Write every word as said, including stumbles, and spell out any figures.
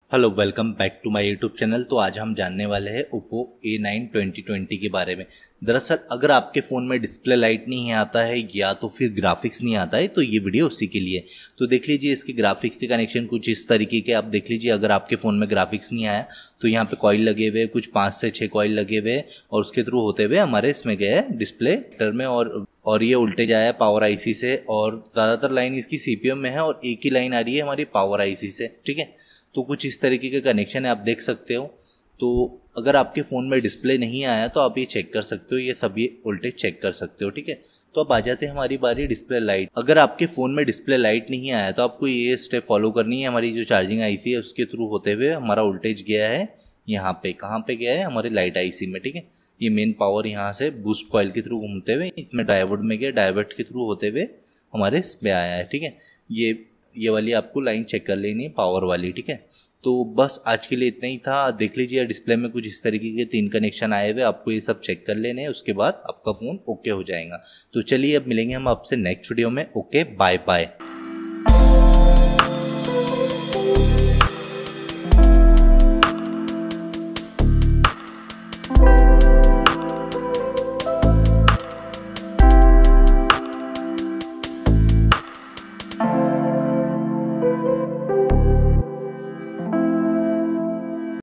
Hello welcome back to my YouTube channel. तो आज हम जानने वाले हैं Oppo A nine twenty twenty के बारे में। दरअसल अगर आपके फ़ोन में डिस्प्ले लाइट नहीं आता है या तो फिर ग्राफिक्स नहीं आता है तो ये वीडियो उसी के लिए। तो देख लीजिए इसके ग्राफिक्स के कनेक्शन कुछ इस तरीके के आप देख लीजिए। अगर आपके फ़ोन में ग्राफिक्स नहीं आया तो यहाँ पे कॉइल लगे हुए, कुछ पाँच से छः कॉइल लगे हुए और उसके थ्रू होते हुए हमारे इसमें गए डिस्प्ले टर में और और ये उल्टे जाया है पावर आईसी से। और ज़्यादातर लाइन इसकी सीपीयू में है और एक ही लाइन आ रही है हमारी पावर आईसी से, ठीक है। तो कुछ इस तरीके के कनेक्शन है, आप देख सकते हो। तो अगर आपके फ़ोन में डिस्प्ले नहीं आया तो आप ये चेक कर सकते हो, ये सभी वोल्टेज चेक कर सकते हो, ठीक है। तो अब आ जाते हैं हमारी बारी डिस्प्ले लाइट। अगर आपके फ़ोन में डिस्प्ले लाइट नहीं आया तो आपको ये स्टेप फॉलो करनी है। हमारी जो चार्जिंग आईसी है उसके थ्रू होते हुए हमारा वोल्टेज गया है यहाँ पे, कहाँ पे गया है हमारी लाइट आईसी में, ठीक है। ये मेन पावर यहाँ से बूस्ट कॉइल के थ्रू घूमते हुए इसमें डायोड में गया, डायोड के थ्रू होते हुए हमारे इस पे आया है, ठीक है। ये ये वाली आपको लाइन चेक कर लेनी है, पावर वाली, ठीक है। तो बस आज के लिए इतना ही था। देख लीजिए डिस्प्ले में कुछ इस तरीके के तीन कनेक्शन आए हुए, आपको ये सब चेक कर लेने हैं, उसके बाद आपका फ़ोन ओके हो जाएगा। तो चलिए अब मिलेंगे हम आपसे नेक्स्ट वीडियो में। Okay, bye bye.